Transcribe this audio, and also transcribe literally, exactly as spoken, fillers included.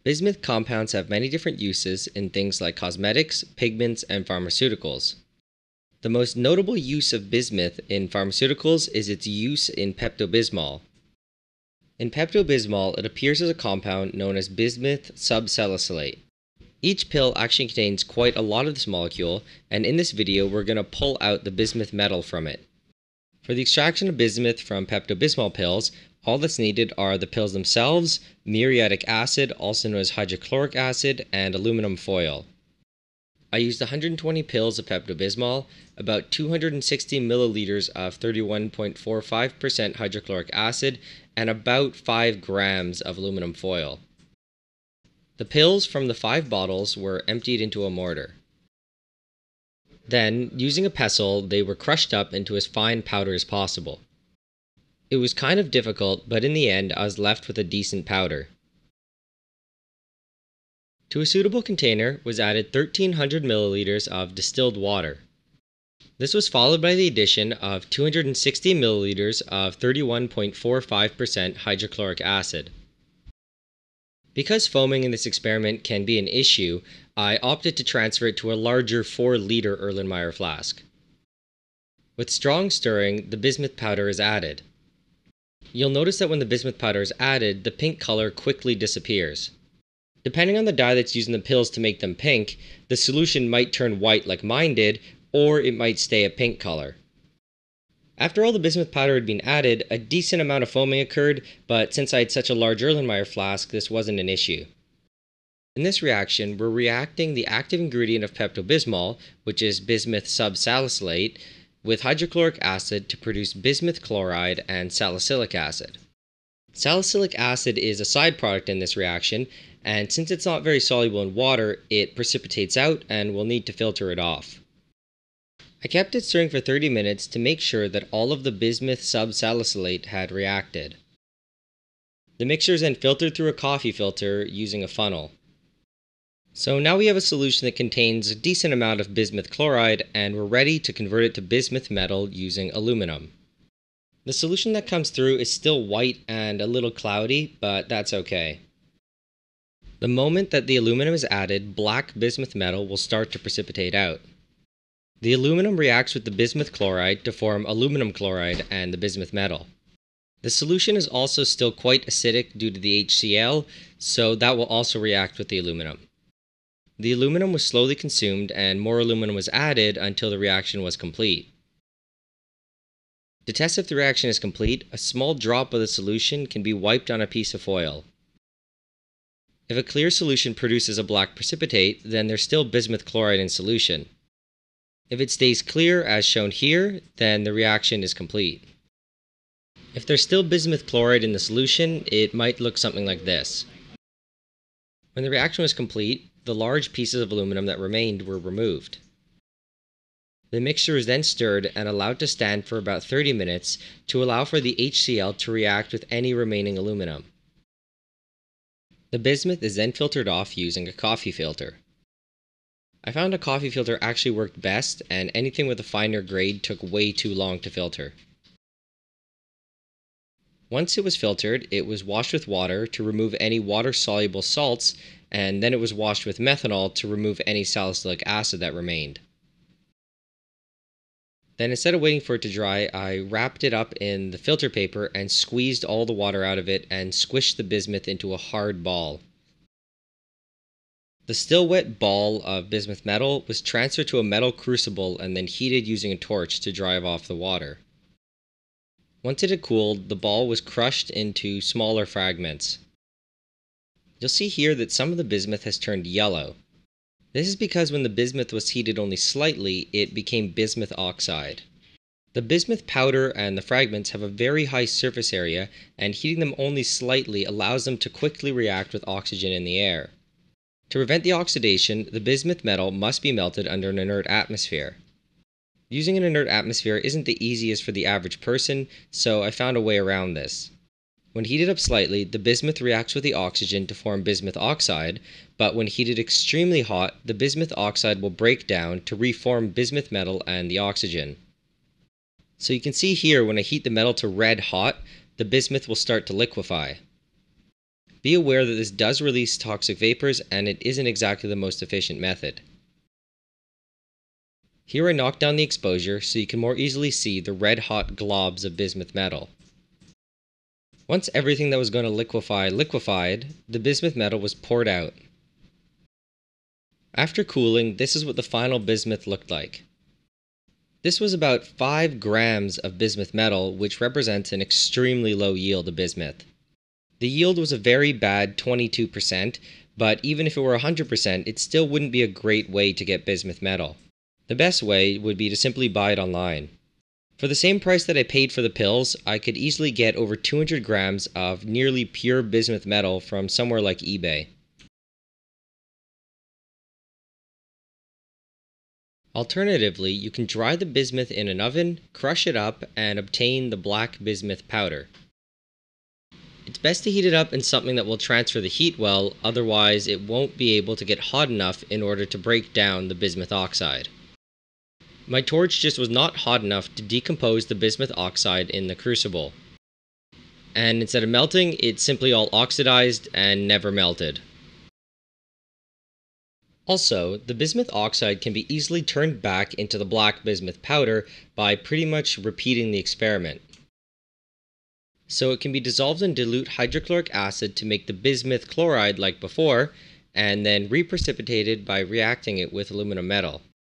Bismuth compounds have many different uses in things like cosmetics, pigments, and pharmaceuticals. The most notable use of bismuth in pharmaceuticals is its use in Pepto-Bismol. In Pepto-Bismol, it appears as a compound known as bismuth subsalicylate. Each pill actually contains quite a lot of this molecule, and in this video we're going to pull out the bismuth metal from it. For the extraction of bismuth from Pepto-Bismol pills, all that's needed are the pills themselves, muriatic acid, also known as hydrochloric acid, and aluminum foil. I used one hundred twenty pills of Pepto-Bismol, about two hundred sixty milliliters of thirty-one point four five percent hydrochloric acid, and about five grams of aluminum foil. The pills from the five bottles were emptied into a mortar. Then, using a pestle, they were crushed up into as fine powder as possible. It was kind of difficult, but in the end I was left with a decent powder. To a suitable container was added thirteen hundred milliliters of distilled water. This was followed by the addition of two hundred sixty milliliters of thirty-one point four five percent hydrochloric acid. Because foaming in this experiment can be an issue, I opted to transfer it to a larger four liter Erlenmeyer flask. With strong stirring, the bismuth powder is added. You'll notice that when the bismuth powder is added, the pink color quickly disappears. Depending on the dye that's used in the pills to make them pink, the solution might turn white like mine did, or it might stay a pink color. After all the bismuth powder had been added, a decent amount of foaming occurred, but since I had such a large Erlenmeyer flask, this wasn't an issue. In this reaction, we're reacting the active ingredient of Pepto-Bismol, which is bismuth subsalicylate, with hydrochloric acid to produce bismuth chloride and salicylic acid. Salicylic acid is a side product in this reaction, and since it's not very soluble in water, it precipitates out and we'll need to filter it off. I kept it stirring for thirty minutes to make sure that all of the bismuth subsalicylate had reacted. The mixture is then filtered through a coffee filter using a funnel. So now we have a solution that contains a decent amount of bismuth chloride, and we're ready to convert it to bismuth metal using aluminum. The solution that comes through is still white and a little cloudy, but that's okay. The moment that the aluminum is added, black bismuth metal will start to precipitate out. The aluminum reacts with the bismuth chloride to form aluminum chloride and the bismuth metal. The solution is also still quite acidic due to the H C l, so that will also react with the aluminum. The aluminum was slowly consumed and more aluminum was added until the reaction was complete. To test if the reaction is complete, a small drop of the solution can be wiped on a piece of foil. If a clear solution produces a black precipitate, then there's still bismuth chloride in solution. If it stays clear as shown here, then the reaction is complete. If there's still bismuth chloride in the solution, it might look something like this. When the reaction was complete, the large pieces of aluminum that remained were removed. The mixture is then stirred and allowed to stand for about thirty minutes to allow for the H C l to react with any remaining aluminum. The bismuth is then filtered off using a coffee filter. I found a coffee filter actually worked best, and anything with a finer grade took way too long to filter. Once it was filtered, it was washed with water to remove any water-soluble salts, and then it was washed with methanol to remove any salicylic acid that remained. Then instead of waiting for it to dry, I wrapped it up in the filter paper and squeezed all the water out of it and squished the bismuth into a hard ball. The still wet ball of bismuth metal was transferred to a metal crucible and then heated using a torch to drive off the water. Once it had cooled, the ball was crushed into smaller fragments. You'll see here that some of the bismuth has turned yellow. This is because when the bismuth was heated only slightly, it became bismuth oxide. The bismuth powder and the fragments have a very high surface area, and heating them only slightly allows them to quickly react with oxygen in the air. To prevent the oxidation, the bismuth metal must be melted under an inert atmosphere. Using an inert atmosphere isn't the easiest for the average person, so I found a way around this. When heated up slightly, the bismuth reacts with the oxygen to form bismuth oxide, but when heated extremely hot, the bismuth oxide will break down to reform bismuth metal and the oxygen. So you can see here when I heat the metal to red hot, the bismuth will start to liquefy. Be aware that this does release toxic vapors and it isn't exactly the most efficient method. Here I knocked down the exposure so you can more easily see the red hot globs of bismuth metal. Once everything that was going to liquefy liquefied, the bismuth metal was poured out. After cooling, this is what the final bismuth looked like. This was about five grams of bismuth metal, which represents an extremely low yield of bismuth. The yield was a very bad twenty-two percent, but even if it were one hundred percent, it still wouldn't be a great way to get bismuth metal. The best way would be to simply buy it online. For the same price that I paid for the pills, I could easily get over two hundred grams of nearly pure bismuth metal from somewhere like eBay. Alternatively, you can dry the bismuth in an oven, crush it up, and obtain the black bismuth powder. It's best to heat it up in something that will transfer the heat well, otherwise it won't be able to get hot enough in order to break down the bismuth oxide. My torch just was not hot enough to decompose the bismuth oxide in the crucible. And instead of melting, it simply all oxidized and never melted. Also, the bismuth oxide can be easily turned back into the black bismuth powder by pretty much repeating the experiment. So it can be dissolved in dilute hydrochloric acid to make the bismuth chloride like before, and then reprecipitated by reacting it with aluminum metal.